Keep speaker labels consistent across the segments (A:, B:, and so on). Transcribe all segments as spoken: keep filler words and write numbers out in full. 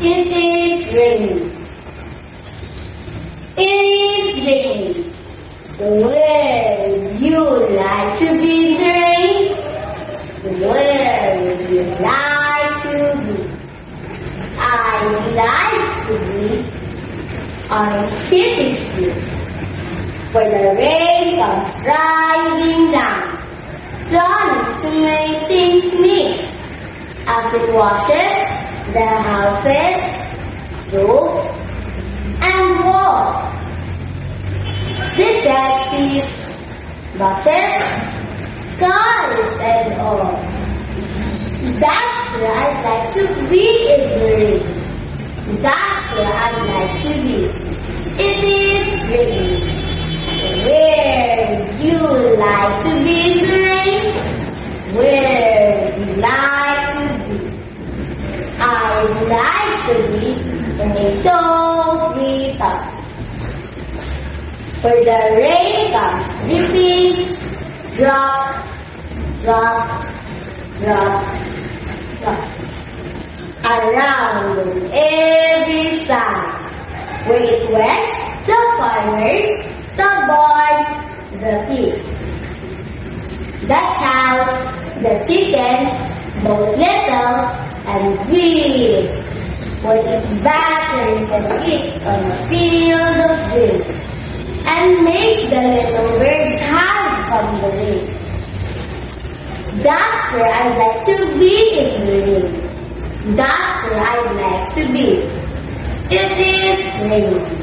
A: It is raining. It is raining. Where would you like to be in the rain? Where would you like to be? I'd like to be on a city street, where the rain comes driving down, trying to make things neat, as it washes the houses, roofs, and walls, the taxis, buses, cars, and all. That's where I'd like to be in the rain. That's where I'd like to be. It is raining. Where would you like to be in the rain? Where would you like to be? I'd like to be in a snowy top, where the rain comes dripping, drop, drop, drop, drop, around on every side, where it wets the farmers, the boys, the pigs, the cows, the chickens, both little and big, where it batters and kicks on a field of grain, and makes the little birds hide from the rain. That's where I'd like to be in the rain. That's where I'd like to be. It is raining.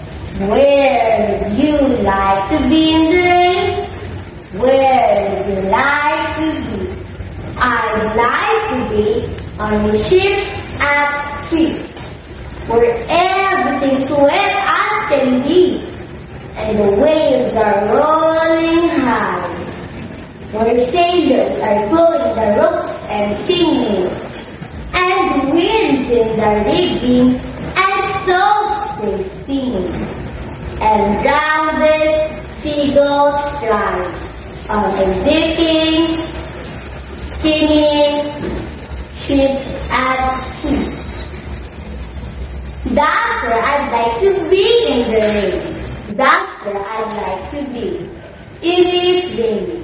A: Where would you like to be in the rain? Where would you like to be? I'd like to be on a ship at sea, where everything's wet as can be, and the waves are rolling high, where sailors are pulling the ropes and singing, and the wind's in the rigging, and soap stays stinging, and round this seagulls fly on a dipping, skimming ship at sea. That's where I'd like to be in the rain. That's where I'd like to be. It is raining.